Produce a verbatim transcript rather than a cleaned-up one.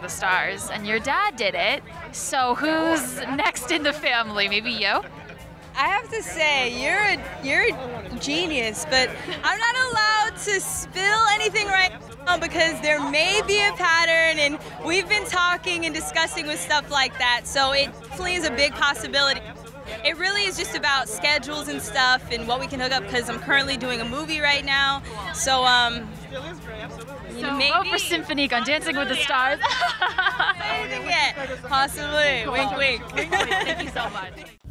the Stars, and your dad did it. So who's next in the family? Maybe you? I have to say, you're a, you're a genius, but I'm not allowed to spill anything right now because there may be a pattern, and we've been talking and discussing with stuff like that, so it definitely is a big possibility. It really is just about schedules and stuff and what we can hook up, because I'm currently doing a movie right now, so um, you So know, maybe. vote for Cymphonique on Dancing with the Stars. Possibly. Wink, wink. Thank you so much.